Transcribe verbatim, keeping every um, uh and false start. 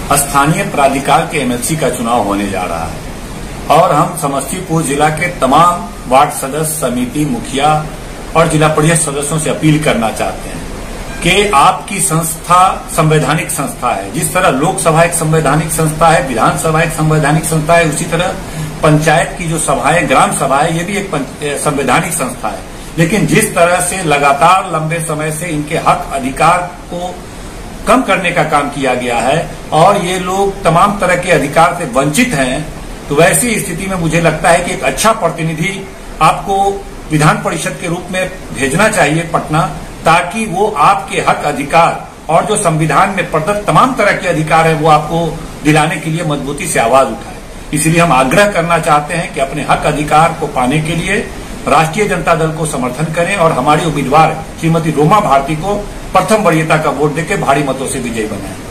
स्थानीय प्राधिकार के एमएलसी का चुनाव होने जा रहा है और हम समस्तीपुर जिला के तमाम वार्ड सदस्य, समिति, मुखिया और जिला परिषद सदस्यों से अपील करना चाहते हैं कि आपकी संस्था संवैधानिक संस्था है। जिस तरह लोकसभा एक संवैधानिक संस्था है, विधानसभा एक संवैधानिक संस्था है, उसी तरह पंचायत की जो सभा है, ग्राम सभा है, ये भी एक संवैधानिक संस्था है। लेकिन जिस तरह से लगातार लंबे समय से इनके हक अधिकार को कम करने का काम किया गया है और ये लोग तमाम तरह के अधिकार से वंचित हैं, तो वैसी स्थिति में मुझे लगता है कि एक अच्छा प्रतिनिधि आपको विधान परिषद के रूप में भेजना चाहिए पटना, ताकि वो आपके हक अधिकार और जो संविधान में प्रदत्त तमाम तरह के अधिकार है वो आपको दिलाने के लिए मजबूती से आवाज उठाए। इसलिए हम आग्रह करना चाहते हैं कि अपने हक अधिकार को पाने के लिए राष्ट्रीय जनता दल को समर्थन करें और हमारी उम्मीदवार श्रीमती रोमा भारती को प्रथम वरीयता का वोट देकर भारी मतों से विजयी बनाएं।